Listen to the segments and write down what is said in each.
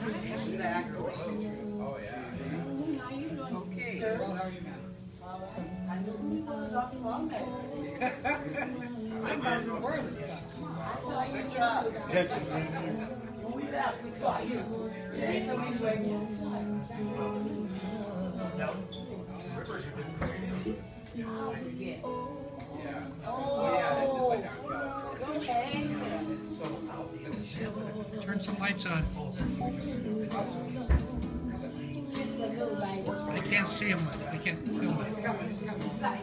Oh, yeah. Okay. Well, how are you, man? I knew people was off the wrong way. I'm not even wearing this stuff. I saw you. Good job. When we left, we saw you. Yeah, somebody's waiting inside. I'll forget. Yeah. Oh, yeah, that's just like how Go ahead. Turn some lights on. Just a little light. I can't see them. I can't film it. It's light.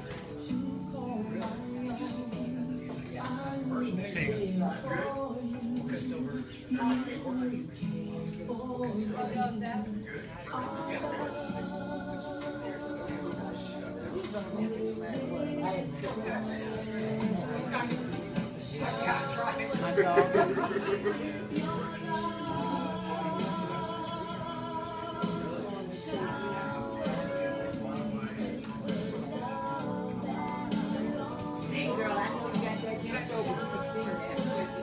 Sing, girl, I know you got that gift over. You can sing that.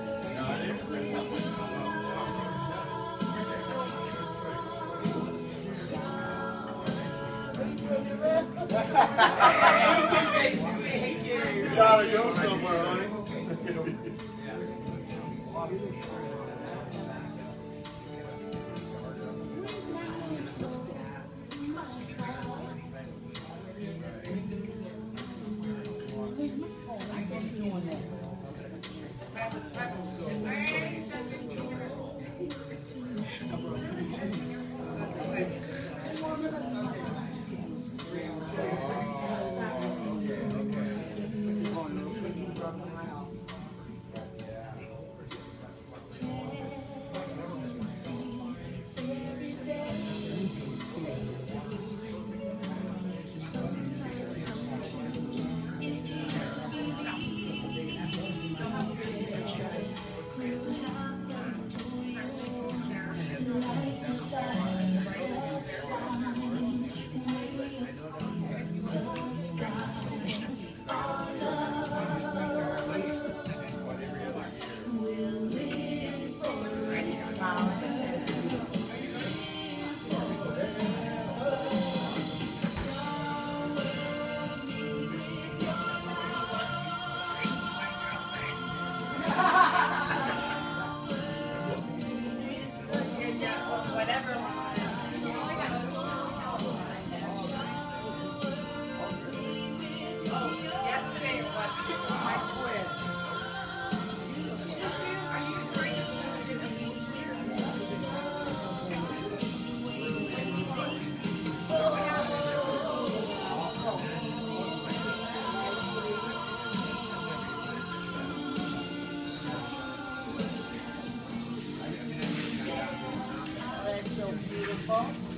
You gotta go somewhere, honey. That's so beautiful.